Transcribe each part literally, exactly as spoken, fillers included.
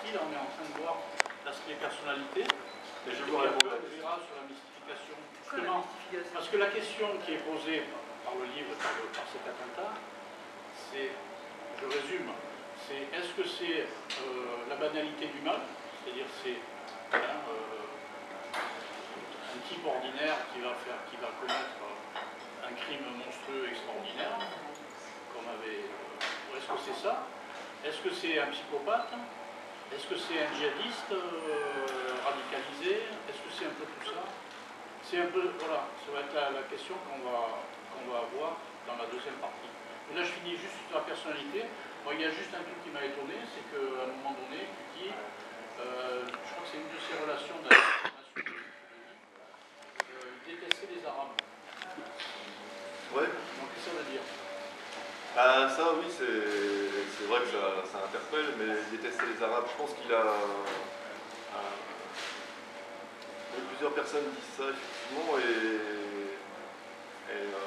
partie, là, on est en train de voir l'aspect personnalité. Et je et vous réponds. on verra sur la mystification. Justement, parce que la question qui est posée par le livre, par, le, par cet attentat, c'est, je résume, c'est est-ce que c'est euh, la banalité du mal, c'est-à-dire c'est hein, euh, un type ordinaire qui va, faire, qui va commettre un crime monstrueux extraordinaire, comme avait... Euh, est-ce que c'est ça? Est-ce que c'est un psychopathe? Est-ce que c'est un djihadiste euh, radicalisé? Est-ce que c'est un peu tout ça? C'est un peu, voilà, ça va être la, la question qu'on va, qu'on va avoir dans la deuxième partie. Et là, je finis juste sur la personnalité. Bon, il y a juste un truc qui m'a étonné, c'est qu'à un moment donné, tu dis, euh, je crois que c'est une de ces relations d'information, euh, il détestait les Arabes. Ouais. Donc, qu'est-ce que ça veut dire? Ah, ça, oui, c'est vrai que ça, ça interpelle, mais détester les Arabes, je pense qu'il a... Euh, plusieurs personnes disent ça, effectivement, et... et euh,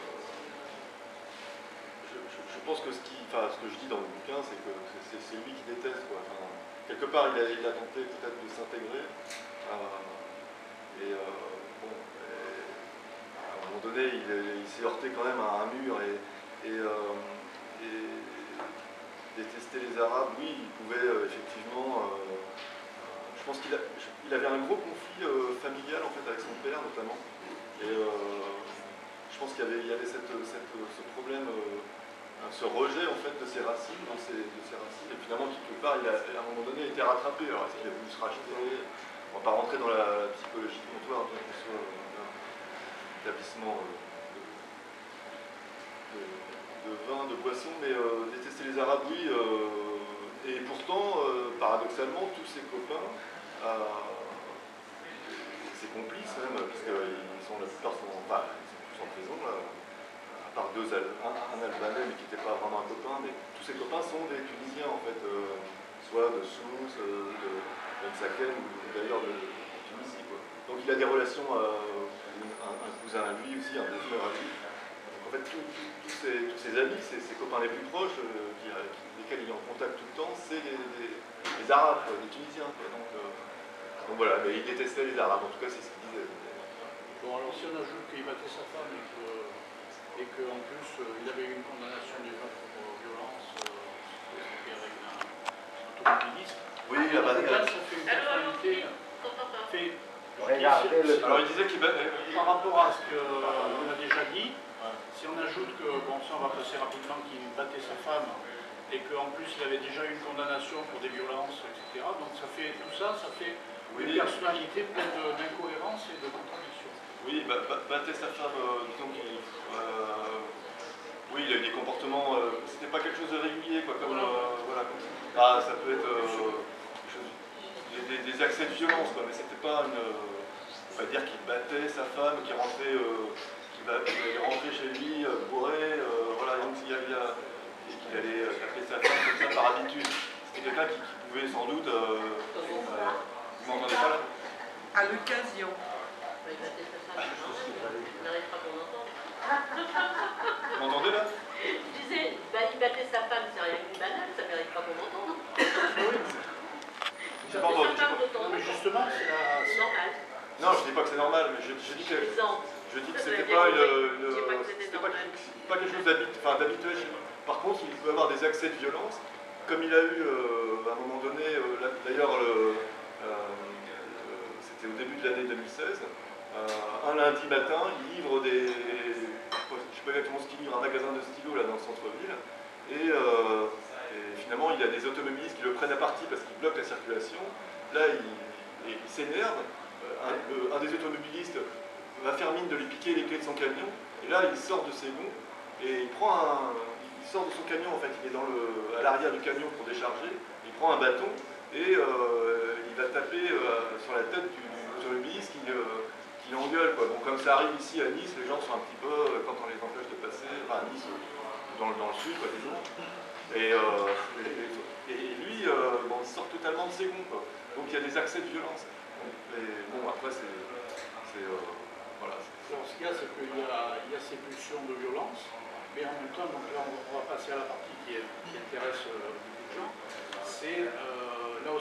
je, je, je pense que ce, qui, enfin, ce que je dis dans le bouquin, c'est que c'est lui qui déteste, quoi. Enfin, quelque part, il a, il a tenté peut-être de s'intégrer, euh, et euh, bon, et, à un moment donné, il, il s'est heurté quand même à un mur, et... Et, euh, et détester les Arabes, oui, il pouvait euh, effectivement... Euh, je pense qu'il il avait un gros conflit euh, familial en fait avec son père notamment. Et euh, je pense qu'il y avait, il y avait cette, cette, ce problème, euh, ce rejet en fait de ses racines, dans ses, de ses racines. Et finalement, quelque part, il a, à un moment donné, été rattrapé. Alors, est-ce qu'il a voulu se racheter? On ne va pas rentrer dans la psychologie du comptoir, bien que ce soit un établissement euh, de, de de vin, de boisson, mais euh, détester les Arabes, oui, euh, et pourtant, euh, paradoxalement, tous ses copains, euh, ses complices même, puisqu'ils sont la plupart sont, enfin, ils sont tous en prison, là, à part deux, un, un Albanais, mais qui n'était pas vraiment un copain, mais tous ses copains sont des Tunisiens, en fait, euh, soit de Sousse, euh, de Msaken, ou d'ailleurs de, de Tunisie, quoi. Donc il a des relations, euh, un, un cousin à lui aussi, un beau-frère à lui. En fait, tous ses, tous ses amis, ses, ses copains les plus proches, euh, qui, qui, lesquels il est en contact tout le temps, c'est les, les, les Arabes, quoi, les Tunisiens. Quoi. Donc, euh, donc voilà, mais il détestait les Arabes, en tout cas c'est ce qu'il disait. Bon, alors si on ajoute qu'il battait sa femme et qu'en et que, en plus euh, il avait eu une condamnation déjà pour euh, violence, euh, c'était avec un, un automobiliste, oui, la là, ça fait une personnalité... Fait, Regardez le... Alors il disait qu'il battait... Par rapport à ce qu'on a déjà dit, si on ajoute que, bon ça on va passer rapidement, qu'il battait sa femme et qu'en plus il avait déjà eu une condamnation pour des violences, et cetera. Donc ça fait tout ça, ça fait oui, une personnalité pleine d'incohérences et de contradictions. Oui, bah, bah, battait sa femme, euh, disons qu'il... Euh, oui, il a eu des comportements... Euh, c'était pas quelque chose de régulier, quoi, comme... Euh, voilà, comme ça. Ah, ça peut être... Euh, chose, des, des accès de violence, quoi, mais c'était pas une... On va dire qu'il battait sa femme, qui rentrait... Euh, Il allait rentrer chez lui, euh, bourré, euh, voilà, donc il y avait, euh, et qu'il allait euh, taper sa femme comme ça par habitude. C'était quelqu'un qui, qui pouvait sans doute... Euh, euh, vous m'entendez pas là? À l'occasion. Il battait sa femme, il n'arrive pas qu'on entende. Vous m'entendez là? Je disais, bah, il battait sa femme, c'est rien qu'une banale, ça ne mérite pas qu'on m'entende. J'ai pas entendu. Mais justement, c'est la... normal. Non, je dis pas que c'est normal, mais je, je dis que... Je dis que c'était pas, une, une, c'était pas, pas quelque chose d'habituel. Par contre, il peut avoir des accès de violence, comme il a eu euh, à un moment donné, euh, d'ailleurs, euh, euh, c'était au début de l'année deux mille seize, euh, un lundi matin, il livre des... Je ne sais pas exactement ce qu'il livre, un magasin de stylos là dans le centre-ville, et, euh, et finalement, il y a des automobilistes qui le prennent à partie parce qu'ils bloquent la circulation. Là, il, il s'énerve. Un, un des automobilistes va faire mine de lui piquer les clés de son camion, et là il sort de ses gonds, et il prend un... il sort de son camion, en fait, il est dans le, à l'arrière du camion pour décharger, il prend un bâton, et euh, il va taper euh, sur la tête du, du automobiliste qui, euh, qui l'engueule, quoi. Bon, comme ça arrive ici à Nice, les gens sont un petit peu, quand on les empêche de passer, enfin à Nice, dans, dans le sud, quoi, disons, et, euh, et, et lui, euh, bon, il sort totalement de ses gonds, quoi. Donc il y a des accès de violence. Et bon, après, c'est... Euh, voilà. Alors, ce qu'il y a, c'est qu'il y, y a ces pulsions de violence, mais en même temps, donc là, on va passer à la partie qui, est, qui intéresse euh, beaucoup de gens, c'est euh, là aussi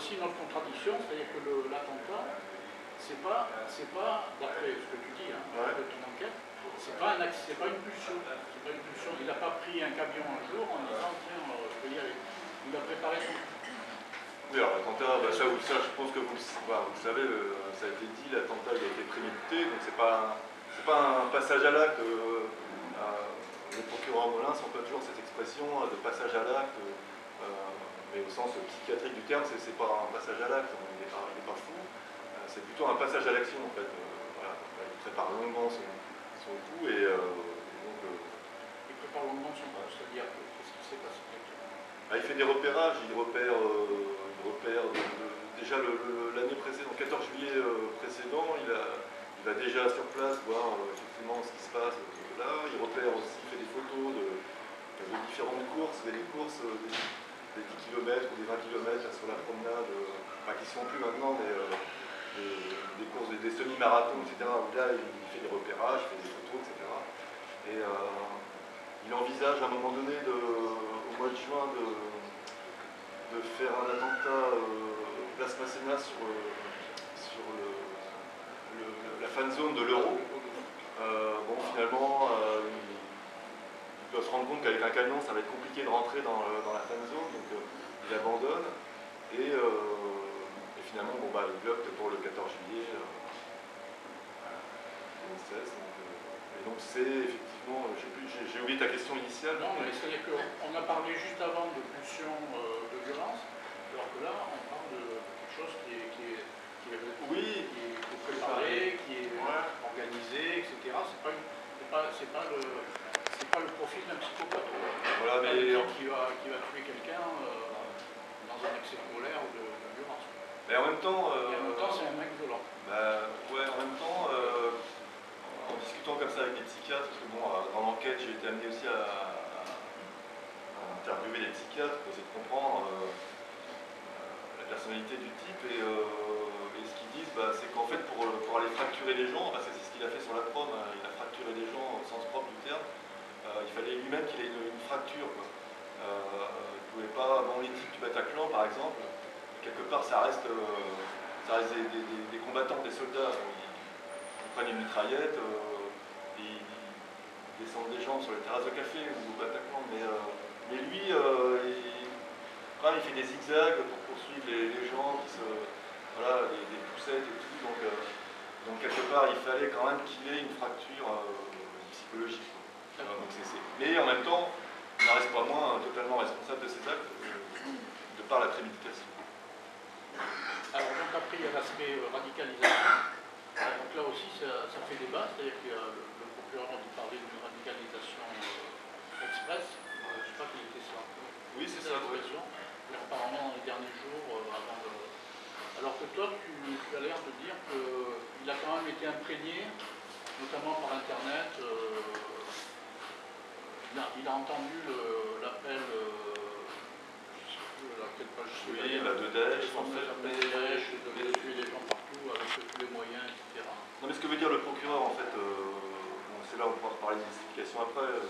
aussi une autre contradiction, c'est-à-dire que l'attentat, c'est pas, c'est pas, d'après ce que tu dis, hein, ouais. de ton enquête, c'est pas, un, pas une pulsion. C'est pas une pulsion. Il n'a pas pris un camion un jour en disant, tiens, euh, je vais y aller. Il a préparé son. Oui, alors l'attentat, bah, ça, ça, je pense que vous, bah, vous le savez, euh, ça a été dit, l'attentat il a été prémédité, donc c'est pas, c'est pas un passage à l'acte. Euh, euh, le procureur Molins emploie toujours cette expression euh, de passage à l'acte, euh, mais au sens psychiatrique du terme, c'est pas un passage à l'acte, il n'est pas, pas fou, euh, c'est plutôt un passage à l'action en fait. Euh, voilà, il prépare longuement son, son coup et, euh, et donc. Euh, il prépare longuement son coup, c'est-à-dire qu'est-ce qui s'est passé? Bah, il fait des repérages, il repère, euh, il repère de, de, déjà l'année précédente, quatorze juillet euh, précédent, il, a, il va déjà sur place voir euh, effectivement ce qui se passe euh, là. Il repère aussi, il fait des photos de, de différentes courses, des courses euh, des, des dix kilomètres ou des vingt kilomètres sur la promenade, euh, enfin qui ne sont plus maintenant, mais euh, des, des courses, des, des semi-marathons, et cetera. Où là, il, il fait des repérages, il fait des photos, et cetera. Et euh, il envisage à un moment donné, de, au mois de juin, de, de faire un attentat euh, place Masséna sur, euh, sur le, le, la fan zone de l'Euro. Euh, bon, finalement, euh, il, il doit se rendre compte qu'avec un camion, ça va être compliqué de rentrer dans, dans la fan zone, donc euh, il abandonne. Et, euh, et finalement, bon, bah, il bloque pour le quatorze juillet euh, deux mille seize. Donc, euh, et donc c'est effectivement. J'ai oublié ta question initiale. Non, mais c'est-à-dire qu'on a parlé juste avant de pulsion euh, de violence, alors que là, on parle de quelque chose qui est, qui est, qui est, oui. qui est, qui est préparé, qui est ouais. organisé, et cetera. C'est pas, pas, pas, le, pas le profil d'un psychopathe. Voilà, mais quelqu'un qui va, qui va tuer quelqu'un euh, dans un excès de colère ou de, de violence. Mais en même temps... Euh, Et en même temps, c'est un mec violent. Bah, ouais, en même temps... Euh, en discutant comme ça avec des psychiatres, parce que bon, dans l'enquête, j'ai été amené aussi à, à, à interviewer des psychiatres pour essayer de comprendre euh, la personnalité du type et, euh, et ce qu'ils disent, bah, c'est qu'en fait, pour, pour aller fracturer les gens, bah, c'est ce qu'il a fait sur la prom, hein, il a fracturé les gens au sens propre du terme, euh, il fallait lui-même qu'il ait une, une fracture. Quoi. Euh, il ne pouvait pas, bon, l'éthique du Bataclan par exemple, quelque part ça reste, euh, ça reste des, des, des, des combattants, des soldats. Ils prennent une mitraillette, euh, ils, ils descendent des gens sur les terrasses de café ou au Bataclan, mais, euh, mais lui, euh, il, enfin, il fait des zigzags pour poursuivre les, les gens, qui se, voilà, des, des poussettes et tout, donc, euh, donc quelque part il fallait quand même qu'il ait une fracture euh, psychologique. Euh, donc c'est, c'est... Mais en même temps, il n'en reste pas moins totalement responsable de ses actes, euh, de par la préméditation. Alors donc après il y a l'aspect radicalisation. Donc là aussi, ça, ça fait débat, c'est-à-dire que euh, le, le procureur a parlé d'une radicalisation euh, express. Euh, je ne sais pas quel était ça. Oui, c'est ça. L'expression. Oui. Apparemment, dans les derniers jours, euh, avant le... Alors que toi, tu, tu as l'air de dire qu'il a quand même été imprégné, notamment par Internet. Euh, il, a, il a entendu l'appel. Euh, Oui, la de Daesh, en fait. Mais Daesh, de tuer les gens partout avec tous les moyens, et cetera. Non, mais ce que veut dire le procureur, en fait, euh, bon, c'est là où on pourra parler des justifications après. Euh,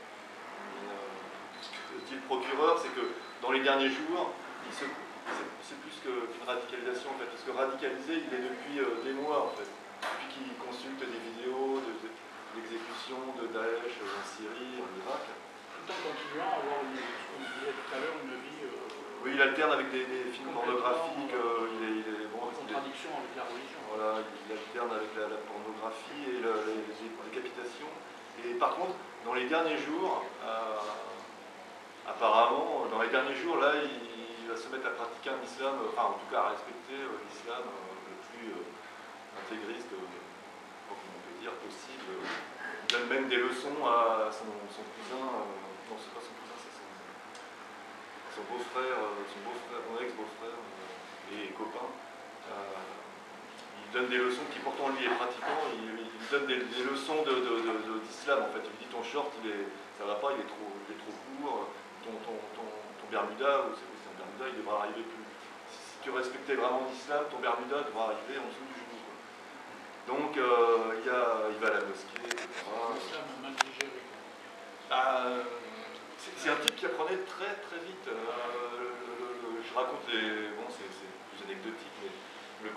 ce que dit le procureur, c'est que dans les derniers jours, c'est plus qu'une radicalisation, en fait. Parce que radicalisé, il est depuis euh, des mois, en fait. Depuis qu'il consulte des vidéos d'exécution de, de, de Daesh en Syrie, en Irak. Tout en continuant à avoir, une, comme je disais tout à l'heure, une vie. Euh, Oui, il alterne avec des, des films pornographiques, euh, il est, il est bon, en contradiction avec la religion. Voilà, il alterne avec la, la pornographie et le, les, les décapitations. Et par contre, dans les derniers jours, euh, apparemment, dans les derniers jours, là, il, il va se mettre à pratiquer un islam, enfin en tout cas à respecter euh, l'islam euh, le plus euh, intégriste, euh, on peut dire, possible. Il donne même des leçons à son, son cousin, euh, non, c'est pas son cousin, c'est son... son beau-frère, son beau-frère, mon ex-beau-frère euh, et copain, euh, il donne des leçons qui pourtant lui est pratiquant, il, il donne des, des leçons de, de, de, de, d'islam en fait. Il lui dit ton short, il est, ça va pas, il est trop, il est trop court, ton, ton, ton, ton bermuda, ou c'est un bermuda, il devra arriver plus. Si, si tu respectais vraiment l'islam, ton bermuda devra arriver en dessous du genou. Quoi. Donc euh, il, y a, il va à la mosquée, et cetera. L'islam mal digéré. Euh, C'est un type qui apprenait très très vite. Euh, le, le, le, je raconte les. Bon, c'est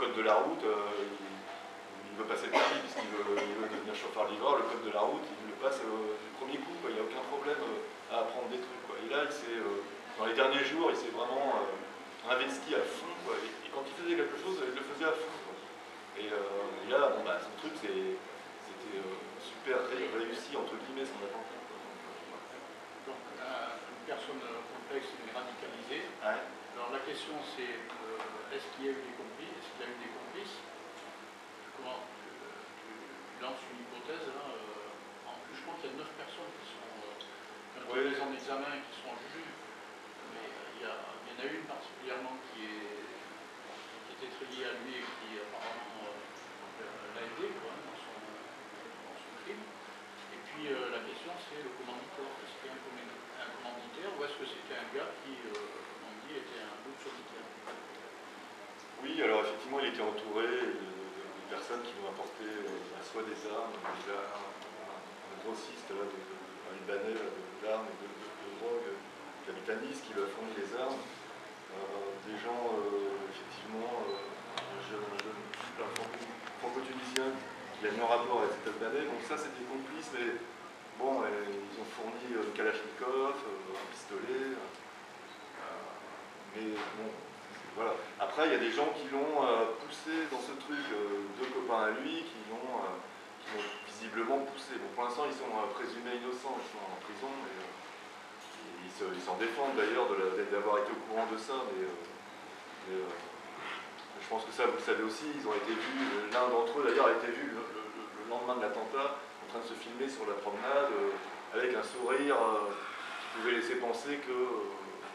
code de la route, euh, il, il veut passer le permis puisqu'il veut, il veut devenir chauffeur-livreur, le code de la route, il le passe euh, du premier coup, quoi. Il n'y a aucun problème euh, à apprendre des trucs, quoi. Et là, il s'est, euh, dans les derniers jours, il s'est vraiment euh, investi à fond, quoi. Et, et quand il faisait quelque chose, il le faisait à fond, quoi. Et, euh, et là, bon, bah, son truc, c'était euh, super ré réussi, entre guillemets, son attentat. Donc, euh, une personne complexe et radicalisée. Ouais. Alors la question c'est, euh, est-ce qu'il y a eu des complices? Est-ce qu'il y a eu des complices? Comment tu, tu, tu lances une hypothèse là, euh, en plus je crois qu'il y a neuf personnes qui sont euh, oui. en examen qui sont jugées. Mais il y, a, il y en a une particulièrement qui, est, qui était très liée à lui et qui apparemment euh, l'a aidé quoi, dans, son, dans son crime. Et puis euh, la question c'est le commanditaire. Est-ce qu'il y a un, un commanditaire ou est-ce que c'était un gars qui, euh, comme on dit, était un bout solitaire? Oui, alors effectivement, il était entouré de, de, de personnes qui vont apporter euh, soit des armes, déjà un, un grossiste là, de, de, un libanais d'armes et de, de, de drogue, capitaniste qui va fournir les armes, euh, des gens euh, effectivement, euh, un jeune, un jeune franco-tunisien qui a mis en rapport avec cet Albanais, donc ça c'est des complices, mais bon, euh, ils ont fourni une Kalachnikov, euh, un pistolet, euh, mais bon. Voilà. Après, il y a des gens qui l'ont euh, poussé dans ce truc, euh, deux copains à lui, qui l'ont euh, visiblement poussé. Bon, pour l'instant, ils sont euh, présumés innocents, ils sont en prison, mais euh, ils s'en défendent d'ailleurs d'avoir été au courant de ça, mais, euh, mais euh, je pense que ça, vous le savez aussi, ils ont été vus, l'un d'entre eux d'ailleurs a été vu le, le, le lendemain de l'attentat, en train de se filmer sur la promenade, euh, avec un sourire euh, qui pouvait laisser penser que... Euh,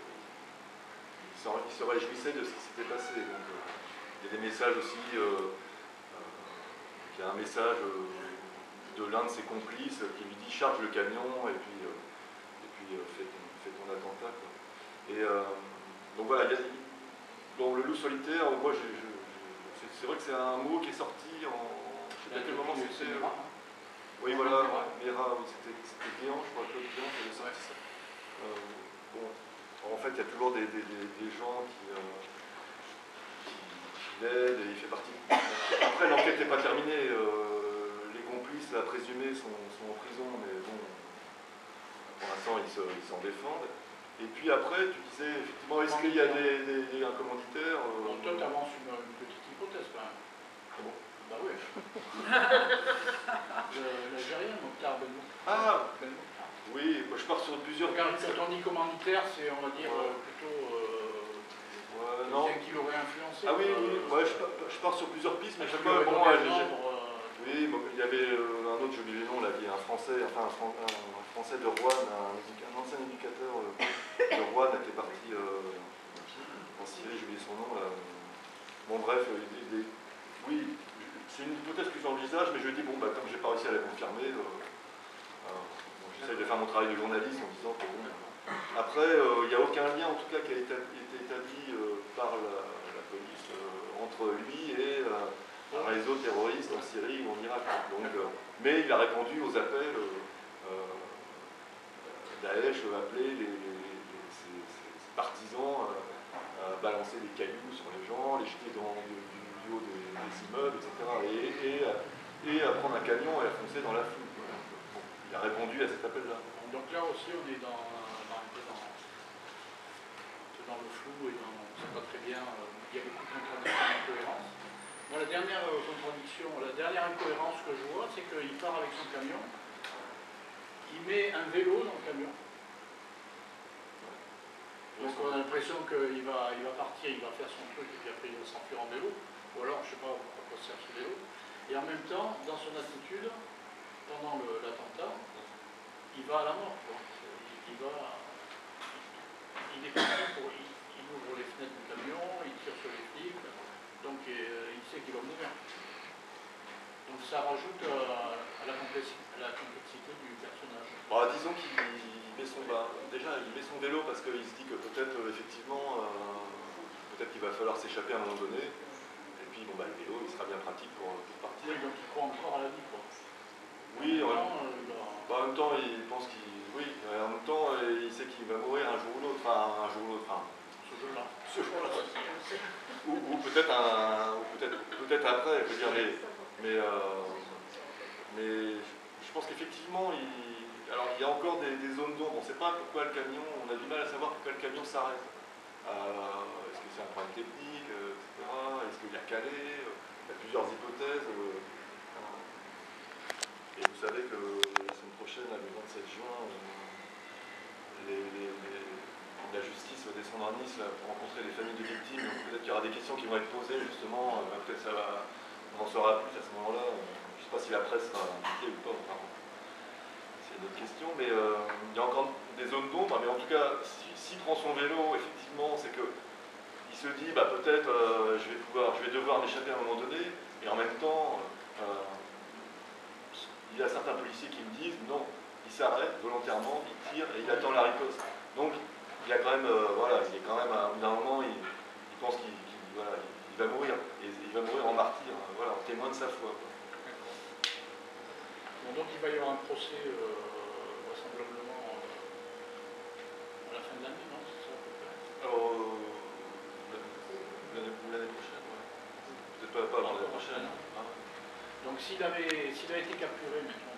il se réjouissait de ce qui s'était passé. Donc, euh, il y a des messages aussi, euh, euh, il y a un message euh, de l'un de ses complices qui lui dit charge le camion et puis, euh, et puis euh, fais, ton, fais ton attentat. Quoi. Et euh, donc voilà, il y a, bon, le loup solitaire, moi c'est vrai que c'est un mot qui est sorti en... Je sais pas à quel moment c'était... Euh, oui voilà, Mera, oui, c'était Guéant, je crois que Guéant qui avait sorti ça. Euh, bon. En fait, il y a toujours des, des, des, des gens qui, euh, qui, qui l'aident et il fait partie. Après, l'enquête n'est pas terminée. Euh, les complices, là, présumés, sont, sont en prison, mais bon, pour l'instant, ils s'en défendent. Et puis après, tu disais, effectivement, est-ce qu'il y a des, des, des, un commanditaire euh, bon, toi, tu avances une, une petite hypothèse, quand même. Comment? Bah oui. L'Algérien, Mokhtar Ben Mokhtar. Ah ben, oui, moi je pars sur plusieurs... Quand, quand on dit commanditaire, c'est, on va dire, ouais. plutôt euh, ouais, non. quelqu'un qui l'aurait influencé. Ah oui, euh, oui, ouais, je, pars, je pars sur plusieurs pistes, mais je chaque fois, bon, ouais, euh... oui, bon, il y avait euh, un autre, j'ai oublié le nom, là, qui est un Français, enfin un, un, un Français de Rouen, un, un ancien éducateur euh, de Rouen, qui est parti euh, en Syrie, j'ai oublié son nom, là. Bon, bref, euh, il, il, oui, c'est une hypothèse que j'envisage, mais je dis, bon, bah, comme j'ai pas réussi à la confirmer, euh, euh, j'essaie de faire mon travail de journaliste en disant que bon. Après, il euh, n'y a aucun lien en tout cas qui a été établi euh, par la, la police euh, entre lui et euh, un réseau terroriste en Syrie ou en Irak. Donc, euh, mais il a répondu aux appels. Euh, euh, Daesh appelait les, les, les, ses, ses partisans euh, à balancer des cailloux sur les gens, les jeter dans, du, du haut des, des immeubles, et cetera. Et, et, et à prendre un camion et à foncer dans la foule. Il a répondu à cet appel-là. Donc là aussi, on est dans, dans, dans, dans le flou et dans, on ne sait pas très bien, euh, il y a beaucoup de contradictions et d'incohérences. Moi, la dernière euh, contradiction, la dernière incohérence que je vois, c'est qu'il part avec son camion, il met un vélo dans le camion. Donc on a l'impression qu'il va, il va partir, il va faire son truc et puis après il va s'enfuir en vélo. Ou alors, je ne sais pas à quoi sert ce vélo. Et en même temps, dans son attitude, pendant l'attentat, il va à la mort. Quoi. Il, il va, il est parti pour, il, il ouvre les fenêtres du camion, il tire sur les flics, donc euh, il sait qu'il va mourir. Donc ça rajoute à, à, la, complexité, à la complexité du personnage. Bah, disons qu'il met son, bah, déjà il met son vélo parce qu'il se dit que peut-être euh, effectivement, euh, peut-être qu'il va falloir s'échapper à un moment donné. Et puis bon bah le vélo, il sera bien pratique pour, pour partir. Oui, donc il croit encore à la vie, quoi. Oui, en même, temps, euh, bah, en même temps, il pense qu'il... Oui, en même temps, il sait qu'il va mourir un jour ou l'autre. Enfin, un jour ou l'autre. Enfin, ce jour-là. Ce jour-là. ou ou peut-être un... Peut peut-être après, je veux dire, mais, mais, euh, mais je pense qu'effectivement, il, alors, il y a encore des, des zones d'ombre. On ne sait pas pourquoi le camion, on a du mal à savoir pourquoi le camion s'arrête. Euh, Est-ce que c'est un problème technique, euh, et cetera. Est-ce qu'il a calé? Il y a plusieurs hypothèses. Euh, et vous savez que la semaine prochaine, le vingt-sept juin, euh, les, les, les, la justice va descendre à Nice là, pour rencontrer les familles de victimes. Donc peut-être qu'il y aura des questions qui vont être posées, justement. Euh, peut-être ça va, on en saura plus à ce moment-là. Je ne sais pas si la presse sera invitée ou pas. Enfin, c'est une autre question. Mais euh, il y a encore des zones d'ombre. Mais en tout cas, s'il si, si prend son vélo, effectivement, c'est que il se dit, bah, peut-être euh, je, vais pouvoir, je vais devoir m'échapper à un moment donné. Et en même temps, euh, il y a certains policiers qui me disent, non, il s'arrête volontairement, il tire et il attend la riposte. Donc, il y a quand même, euh, voilà, il est quand même, à un moment, il, il pense qu'il qu'il, voilà, il, il va mourir. Et il va mourir en martyr, hein, voilà, en témoin de sa foi. Quoi. Bon, donc il va y avoir un procès, euh, vraisemblablement, euh, à la fin de l'année, non? C'est ça à peu près? Euh, L'année prochaine, ouais. Peut-être pas, pas avant l'année prochaine. Ah. Donc s'il avait, s'il a été capturé maintenant,